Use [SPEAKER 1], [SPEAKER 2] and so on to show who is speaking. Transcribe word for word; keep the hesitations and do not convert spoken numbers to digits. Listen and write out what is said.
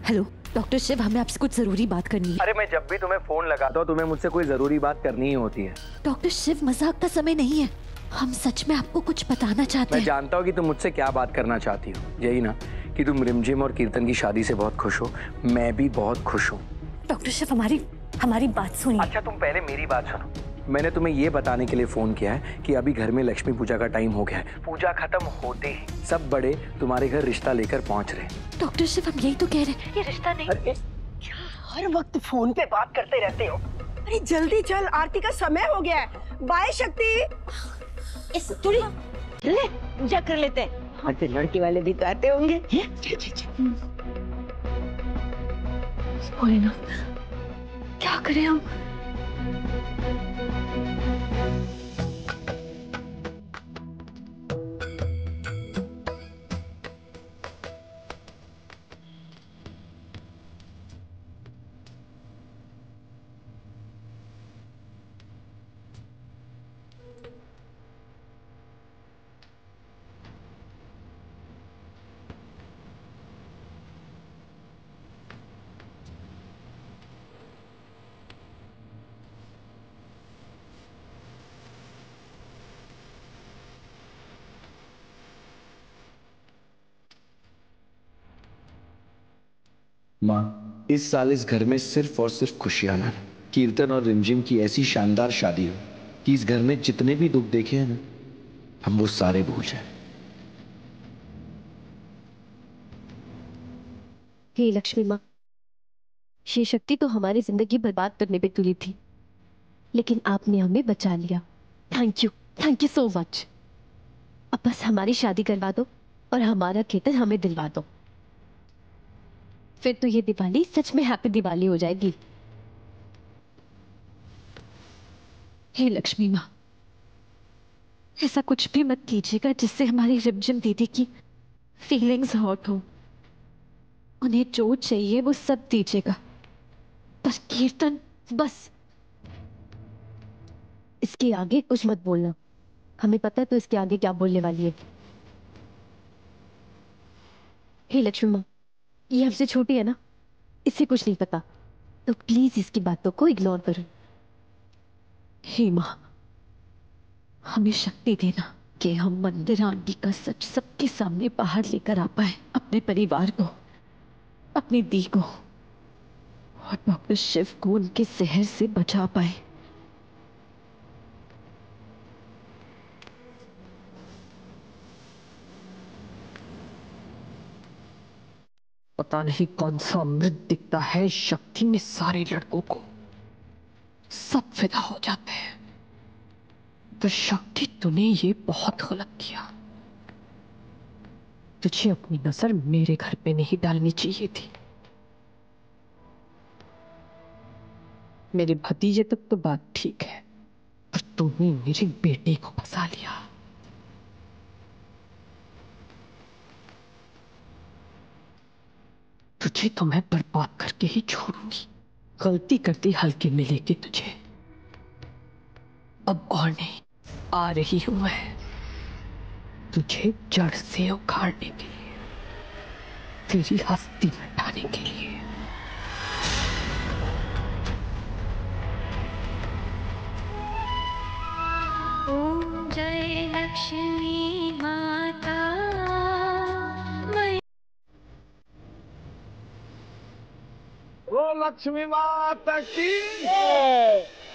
[SPEAKER 1] Hello doctor Shiv, हमें आपसे कुछ जरूरी बात करनी है।
[SPEAKER 2] अरे मैं जब भी तुम्हें फोन लगाता हूँ तुम्हें मुझसे कोई जरूरी बात करनी ही होती है।
[SPEAKER 1] डॉक्टर शिव, मजाक का समय नहीं है, हम सच में आपको कुछ बताना चाहते
[SPEAKER 2] मैं
[SPEAKER 1] हैं।
[SPEAKER 2] जानता हूँ कि तुम मुझसे क्या बात करना चाहती हो, यही ना कि तुम रिमझिम और कीर्तन की शादी से बहुत खुश हो। मैं भी बहुत खुश हूँ।
[SPEAKER 1] डॉक्टर शिव, हमारी हमारी बात सुनिए।
[SPEAKER 2] अच्छा तुम पहले मेरी बात सुनो। मैंने तुम्हें ये बताने के लिए फोन किया है कि अभी घर में लक्ष्मी पूजा का टाइम हो गया है। पूजा खत्म होते ही सब बड़े तुम्हारे घर रिश्ता लेकर पहुंच रहे हैं।
[SPEAKER 1] डॉक्टर शिव, हम यही तो कह रहे हैं, ये रिश्ता नहीं।
[SPEAKER 3] अरे क्या हर वक्त फोन पे बात करते रहते हो? अरे जल्दी चल, आरती का समय हो गया है। बाय शक्ति।
[SPEAKER 4] इस थोड़ी ले पूजा कर लेते हैं। हाँ तो लड़की वाले भी तो आते होंगे।
[SPEAKER 1] ना, क्या करें हम?
[SPEAKER 5] माँ, इस साल इस घर में सिर्फ और सिर्फ खुशियां ना, कीर्तन और रिमझिम की ऐसी शानदार शादी हो कि इस घर में जितने भी दुख देखे हैं ना, हम वो सारे भूल जाए।
[SPEAKER 6] हे लक्ष्मी माँ, ये शक्ति तो हमारी जिंदगी बर्बाद करने पे तुली थी, लेकिन आपने हमें बचा लिया। Thank you, thank you so much. अब बस हमारी शादी करवा दो और हमारा कीर्तन हमें दिलवा दो, फिर तो ये दिवाली सच में हैप्पी दिवाली हो जाएगी।
[SPEAKER 1] हे लक्ष्मी माँ, ऐसा कुछ भी मत कीजिएगा जिससे हमारी रिमझिम दीदी की फीलिंग्स हर्ट हो। उन्हें जो चाहिए वो सब दीजिएगा, बस कीर्तन बस।
[SPEAKER 6] इसके आगे कुछ मत बोलना, हमें पता है तो इसके आगे क्या बोलने वाली है। हे लक्ष्मी माँ, ये हमसे छोटी है ना, इससे कुछ नहीं पता, तो प्लीज इसकी बातों को इग्नोर करो।
[SPEAKER 1] हे माँ, हमें शक्ति देना कि हम मंदिर आंटी का सच सबके सामने बाहर लेकर आ पाए, अपने परिवार को, अपनी दी को और डॉक्टर शिव को उनके जहर से बचा पाए।
[SPEAKER 7] पता नहीं कौन सा अमृत दिखता है शक्ति में सारे लड़कों को, सब फिदा हो जाते हैं। तो शक्ति तूने ये बहुत गलत किया, तुझे अपनी नजर मेरे घर पे नहीं डालनी चाहिए थी। मेरे भतीजे तक तो बात ठीक है, पर तूने मेरी बेटी को फंसा लिया। तुझे तो मैं बर्बाद करके ही छोड़ूंगी। गलती करती हल्के में लेके तुझे, अब और नहीं, आ रही हूं मैं तुझे जड़ से उखाड़ने के लिए, तेरी हस्ती मिटाने के लिए।
[SPEAKER 8] ओम जय लक्ष्मी माता।
[SPEAKER 9] वो लक्ष्मी माता की